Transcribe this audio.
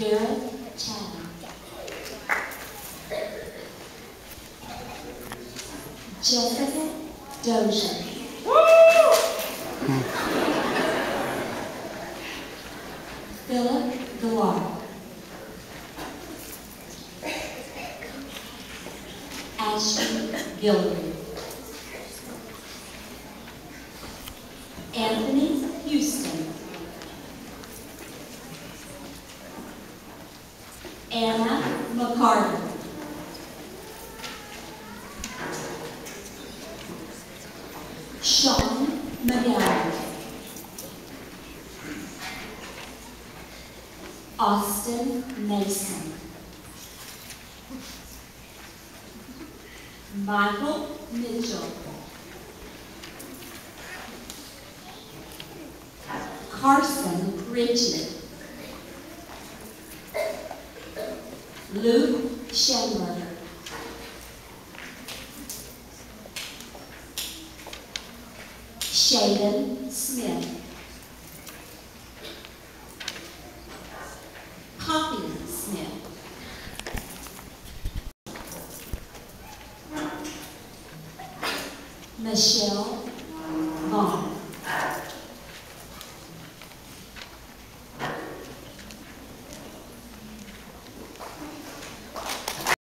Garrett Chatham, Jessica Dozier, Philip Galar, Ashton Gilliard, Anthony Houston, Anna McCarter, Sean McGowan, Austin Mason, Michael Mitchell, Carson Ridgely, Luke Schindler, Shaden Smith, Poppy Smith, Michelle Vaughn,